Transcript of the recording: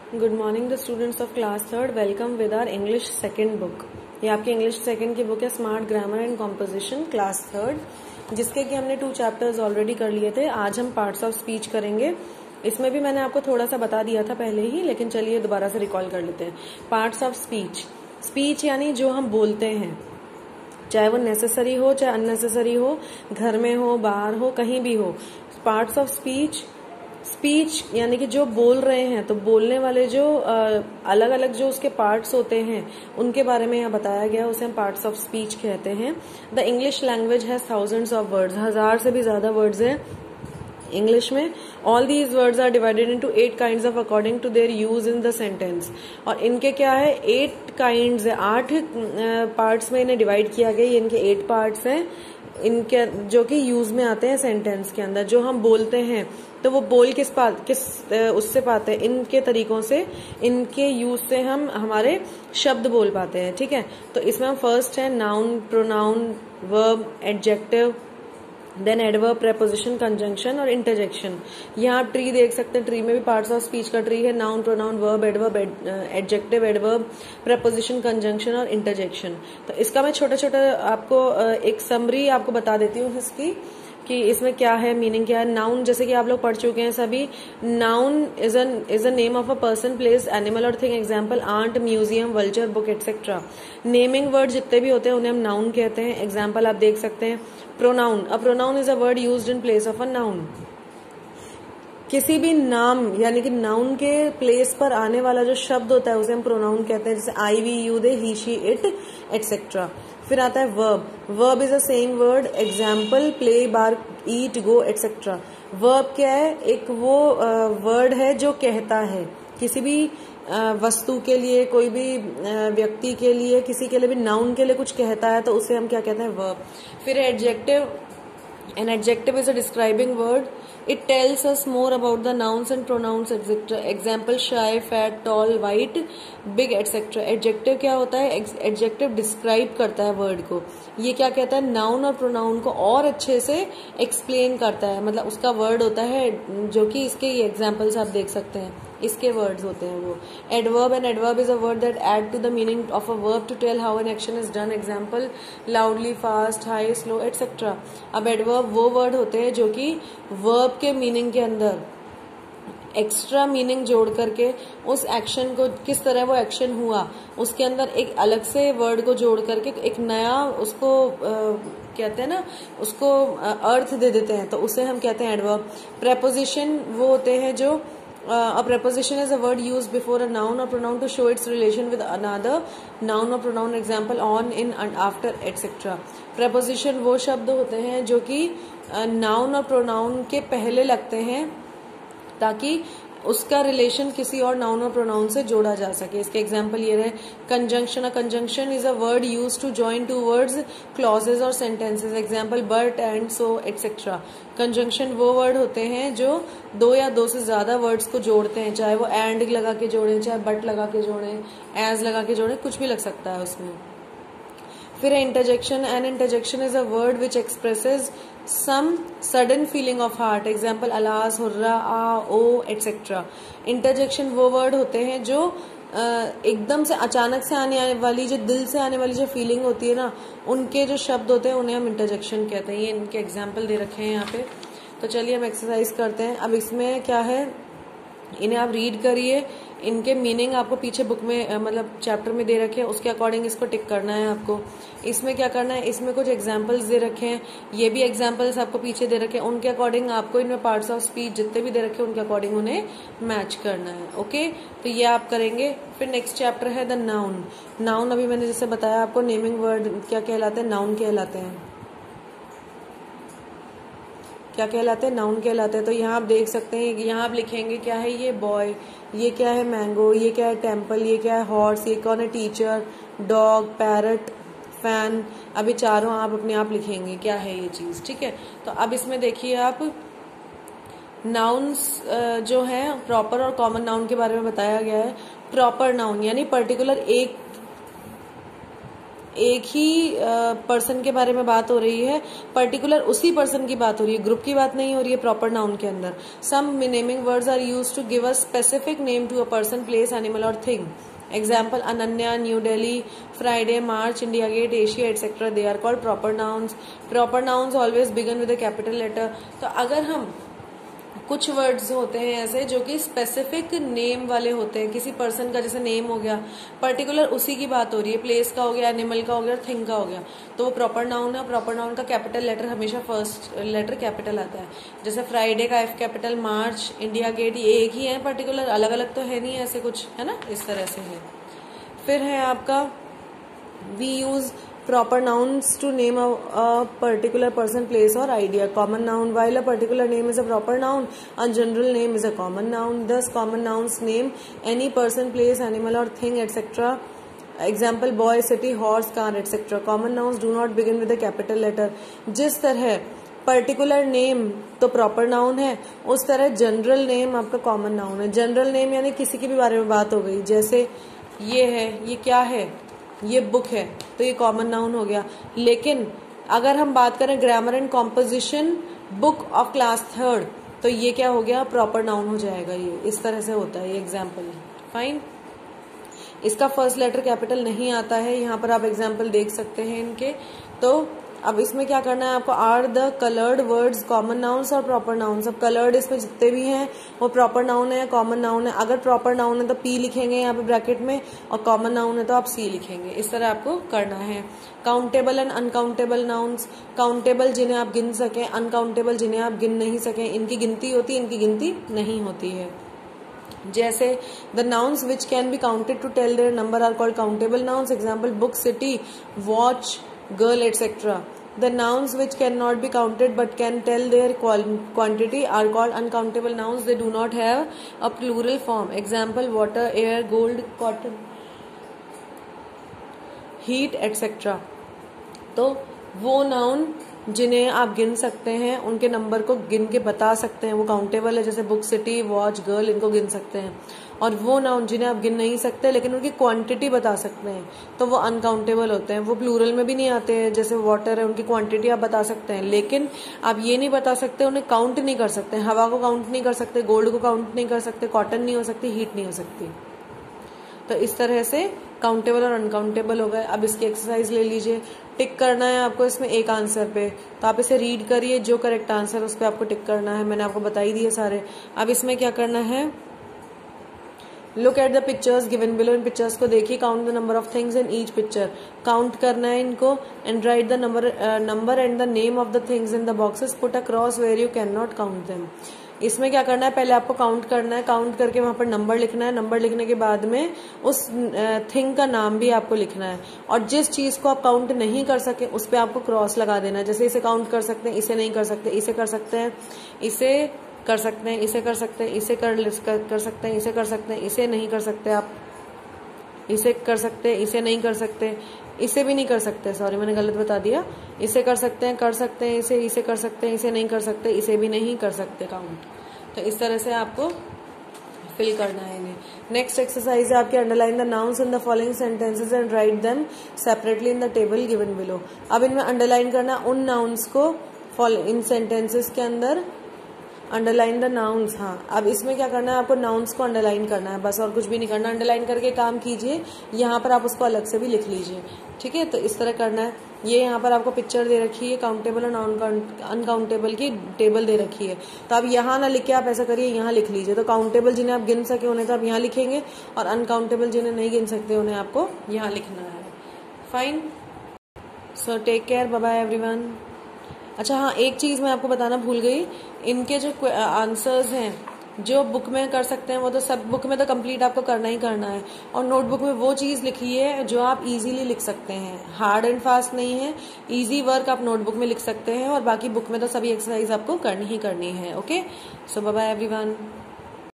Good morning the students of class third. Welcome with our English second book. ये आपकी English second की book है smart grammar and composition class third, जिसके कि हमने 2 chapters already कर लिए थे। आज हम पार्ट्स ऑफ स्पीच करेंगे। इसमें भी मैंने आपको थोड़ा सा बता दिया था पहले ही, लेकिन चलिए दोबारा से रिकॉल कर लेते हैं। पार्ट्स ऑफ स्पीच, स्पीच यानी जो हम बोलते हैं, चाहे वो नेसेसरी हो चाहे अननेसेसरी हो, घर में हो बाहर हो कहीं भी हो। पार्ट्स ऑफ स्पीच, स्पीच यानी कि जो बोल रहे हैं, तो बोलने वाले जो अलग अलग जो उसके पार्ट्स होते हैं उनके बारे में यहाँ बताया गया, उसे हम पार्ट्स ऑफ स्पीच कहते हैं। The English language has thousands of words, 1000 से भी ज्यादा वर्ड्स हैं इंग्लिश में। All these words are divided into 8 kinds of according to their use in the sentence. और इनके क्या है, 8 काइंड्स है, 8 पार्ट्स में इन्हें डिवाइड किया गया। ये इनके 8 पार्ट्स हैं इनके, जो कि यूज में आते हैं सेंटेंस के अंदर। जो हम बोलते हैं तो वो बोल किस उससे पाते हैं, इनके तरीकों से, इनके यूज से हम हमारे शब्द बोल पाते हैं। ठीक है, तो इसमें हम फर्स्ट है noun, pronoun, verb, adjective, then adverb, preposition, conjunction और इंटरजेक्शन। यहाँ आप ट्री देख सकते हैं, ट्री में भी पार्ट्स ऑफ स्पीच का ट्री है, noun, pronoun, verb, adverb, adjective, adverb, preposition, conjunction और इंटरजेक्शन। तो इसका मैं छोटा छोटा आपको एक समरी आपको बता देती हूँ इसकी, कि इसमें क्या है, मीनिंग क्या है। नाउन जैसे कि आप लोग पढ़ चुके हैं सभी। Noun is a name of a person, place, animal और thing. Example ant, museum, vulture, book etcetera. Naming word जितने भी होते हैं उन्हें हम नाउन कहते हैं। एग्जाम्पल आप देख सकते हैं pronoun, a pronoun is a word used in place of a noun. किसी भी नाम यानी कि नाउन के प्लेस पर आने वाला जो शब्द होता है उसे हम प्रोनाउन कहते हैं, जैसे I, we, you, they, he, she, it etcetera. फिर आता है verb, verb is a saying word. Example play, bar, eat, go etcetera. Verb क्या है, एक वो वर्ड है जो कहता है किसी भी वस्तु के लिए, कोई भी व्यक्ति के लिए, किसी के लिए भी नाउन के लिए कुछ कहता है तो उसे हम क्या कहते हैं, वर्ब। फिर adjective, an adjective is a describing word. It tells us more about the nouns and pronouns etc. Example shy, fat, tall, white, big etc. Adjective क्या होता है, adjective describe करता है word को। ये क्या कहता है, noun और pronoun को और अच्छे से explain करता है। मतलब उसका word होता है, जो कि इसके ये examples आप देख सकते हैं, इसके वर्ड्स होते हैं वो। Adverb, and adverb is a word that add to the meaning of a verb to tell how an action is done. Example loudly, fast, high, slow etcetera. अब एडवर्ब वो वर्ड होते हैं जो कि वर्ब के मीनिंग के अंदर extra meaning जोड़ करके उस एक्शन को, किस तरह वो एक्शन हुआ उसके अंदर एक अलग से वर्ड को जोड़ करके एक नया उसको कहते हैं ना, उसको अर्थ दे देते हैं, तो उसे हम कहते हैं एडवर्ब। प्रेपोजिशन वो होते हैं जो a preposition is a word used before a noun or pronoun to show its relation with another noun or pronoun. Example on, in, and after etc. preposition वो शब्द होते हैं जो कि noun और pronoun के पहले लगते हैं ताकि उसका रिलेशन किसी और नाउन और प्रोनाउन से जोड़ा जा सके। इसके एग्जाम्पल ये रहे conjunction, a conjunction is a word used to join 2 words, clauses और sentences. Example but, and, so etcetera. Conjunction वो वर्ड होते हैं जो 2 या 2 से ज्यादा वर्ड्स को जोड़ते हैं, चाहे वो एंड लगा के जोड़ें, चाहे बट लगा के जोड़ें, एज लगा के जोड़ें, कुछ भी लग सकता है उसमें। फिर interjection, an interjection is a word which expresses some sudden feeling of heart. Example alas, hurrah, ah, oh etcetera. Interjection वो वर्ड होते हैं जो एकदम से अचानक से आने वाली, जो दिल से आने वाली जो फीलिंग होती है ना, उनके जो शब्द होते हैं उन्हें हम इंटरजेक्शन कहते हैं। ये इनके एग्जाम्पल दे रखे हैं यहाँ पे। तो चलिए हम एक्सरसाइज करते हैं। अब इसमें क्या है, इन्हें आप रीड करिए, इनके मीनिंग आपको पीछे बुक में मतलब चैप्टर में दे रखे हैं, उसके अकॉर्डिंग इसको टिक करना है आपको। इसमें क्या करना है, इसमें कुछ एग्जाम्पल्स दे रखे हैं, ये भी एग्जाम्पल्स आपको पीछे दे रखे हैं, उनके अकॉर्डिंग आपको इनमें पार्ट्स ऑफ स्पीच जितने भी दे रखे हैं उनके अकॉर्डिंग उन्हें मैच करना है। ओके, तो ये आप करेंगे। फिर नेक्स्ट चैप्टर है द नाउन। नाउन अभी मैंने जैसे बताया आपको, नेमिंग वर्ड क्या कहलाते हैं, नाउन कहलाते हैं। क्या कहलाते हैं, नाउन कहलाते हैं। तो यहाँ आप देख सकते हैं, यहाँ आप लिखेंगे क्या है, ये बॉय, ये क्या है मैंगो, ये क्या है टेम्पल, ये क्या है हॉर्स, ये कौन है टीचर, डॉग, पैरट, फैन। अभी चारों आप अपने आप लिखेंगे क्या है ये चीज। ठीक है, तो अब इसमें देखिए आप नाउन्स जो है प्रॉपर और कॉमन नाउन के बारे में बताया गया है। प्रॉपर नाउन यानी पर्टिकुलर एक ही पर्सन के बारे में बात हो रही है, पर्टिकुलर उसी पर्सन की बात हो रही है, ग्रुप की बात नहीं हो रही है प्रॉपर नाउन के अंदर। Some naming words are used to give a specific name to a person, place, animal और thing. Example, Ananya, New Delhi, Friday, March, India Gate, Asia, etc. They are called proper nouns. Proper nouns always begin with a capital letter. तो अगर हम कुछ words होते हैं ऐसे जो कि स्पेसिफिक नेम वाले होते हैं, किसी पर्सन का जैसे नेम हो गया, पर्टिकुलर उसी की बात हो रही है, प्लेस का हो गया, एनिमल का हो गया, थिंग का हो गया, तो वो प्रॉपर नाउन है। प्रॉपर नाउन का कैपिटल लेटर हमेशा फर्स्ट लेटर कैपिटल आता है। जैसे फ्राइडे का F capital, March, India Gate, ये एक ही है पर्टिकुलर, अलग अलग तो है नहीं ऐसे कुछ, है ना, इस तरह से है। फिर है आपका we use proper nouns to name a particular person, place or idea. Common noun, while a particular name is a proper noun, a general name is a common noun. Thus common nouns name any person, place, animal or thing, etc. Example, boy, city, horse, car, etc. Common nouns do not begin with a capital letter. जिस तरह particular name तो proper noun है, उस तरह general name आपका common noun है। General name यानी किसी के भी बारे में बात हो गई, जैसे ये है, ये क्या है, ये बुक है, तो ये कॉमन नाउन हो गया। लेकिन अगर हम बात करें grammar and composition, book of class 3rd, तो ये क्या हो गया, प्रॉपर नाउन हो जाएगा। ये इस तरह से होता है, ये एग्जाम्पल। फाइन, इसका फर्स्ट लेटर कैपिटल नहीं आता है, यहाँ पर आप एग्जाम्पल देख सकते हैं इनके। तो अब इसमें क्या करना है आपको, are the coloured words common nouns और प्रॉपर नाउन्स। अब कलर्ड इसमें जितने भी हैं वो प्रॉपर नाउन है, कॉमन नाउन है। अगर प्रॉपर नाउन है तो पी लिखेंगे यहाँ पे ब्रैकेट में, और कॉमन नाउन है तो आप सी लिखेंगे। इस तरह आपको करना है। Countable and uncountable nouns, countable जिन्हें आप गिन सकें, अनकाउंटेबल जिन्हें आप गिन नहीं सकें, इनकी गिनती होती है, इनकी गिनती नहीं होती है। जैसे the nouns which can be counted to tell their number are called countable nouns. Example, book, city, watch, girl, etc. The nouns which cannot be counted but can tell their quantity are called uncountable nouns. They do not have a plural form. Example, water, air, gold, cotton, heat, etc. तो वो noun जिन्हें आप गिन सकते हैं, उनके number को गिन के बता सकते हैं, वो काउंटेबल है। जैसे बुक, सिटी, वॉच, गर्ल, इनको गिन सकते हैं। और वो नाउन जिन्हें आप गिन नहीं सकते लेकिन उनकी क्वांटिटी बता सकते हैं, तो वो अनकाउंटेबल होते हैं। वो प्लूरल में भी नहीं आते हैं। जैसे वाटर है, उनकी क्वांटिटी आप बता सकते हैं लेकिन आप ये नहीं बता सकते, उन्हें काउंट नहीं कर सकते। हवा को काउंट नहीं कर सकते, गोल्ड को काउंट नहीं कर सकते, कॉटन नहीं हो सकती, हीट नहीं हो सकती। तो इस तरह से काउंटेबल और अनकाउंटेबल हो गए। अब इसकी एक्सरसाइज ले लीजिए। टिक करना है आपको इसमें एक आंसर पे, तो आप इसे रीड करिए, जो करेक्ट आंसर उस पर आपको टिक करना है। मैंने आपको बता ही दिए सारे। अब इसमें क्या करना है, look at the pictures given below. इन पिक्चर्स को देखिए, count the number of things in each picture. Count करना है इनको and write the number and the name of the things in the boxes. Put a cross where you can not count them. इसमें क्या करना है, पहले आपको count करना है, काउंट करके वहां पर नंबर लिखना है। नंबर लिखने के बाद में उस थिंग का नाम भी आपको लिखना है, और जिस चीज को आप काउंट नहीं कर सके उस पर आपको क्रॉस लगा देना है। जैसे इसे काउंट कर सकते हैं, इसे नहीं कर सकते, इसे कर सकते हैं, इसे कर सकते हैं, इसे कर सकते हैं, इसे कर सकते हैं, इसे कर सकते हैं, इसे नहीं कर सकते, आप इसे कर सकते हैं, इसे नहीं कर सकते, इसे भी नहीं कर सकते, सॉरी मैंने गलत बता दिया। इसे कर सकते हैं, इसे कर सकते हैं, इसे नहीं कर सकते, इसे भी नहीं कर सकते काउंट। तो इस तरह से आपको फिल करना है इन्हें। नेक्स्ट एक्सरसाइज है आपके, underline the nouns in the following sentences and write them separately in the table given below. अब इनमें अंडरलाइन करना उन नाउन्स को इन सेंटेंसेस के अंदर, अंडरलाइन द नाउन्स। हाँ, अब इसमें क्या करना है, आपको नाउन्स को अंडरलाइन करना है बस, और कुछ भी नहीं करना। अंडरलाइन करके काम कीजिए, यहाँ पर आप उसको अलग से भी लिख लीजिए, ठीक है। तो इस तरह करना है। ये यहाँ पर आपको पिक्चर दे रखी है, काउंटेबल और अनकाउंटेबल की टेबल दे रखी है। तो आप यहाँ ना लिख के आप ऐसा करिए, यहाँ लिख लीजिए। तो काउंटेबल जिन्हें आप गिन सके उन्हें तो आप यहाँ लिखेंगे, और अनकाउंटेबल जिन्हें नहीं गिन सकते उन्हें आपको यहाँ लिखना है। Fine, so take care, bye bye everyone. अच्छा हाँ, एक चीज मैं आपको बताना भूल गई, इनके जो आंसर्स हैं जो बुक में कर सकते हैं वो तो सब बुक में तो कंप्लीट आपको करना ही करना है, और नोटबुक में वो चीज लिखिए जो आप इजीली लिख सकते हैं। हार्ड एंड फास्ट नहीं है, इजी वर्क आप नोटबुक में लिख सकते हैं, और बाकी बुक में तो सभी एक्सरसाइज आपको करनी ही करनी है। Okay, so bye bye everyone.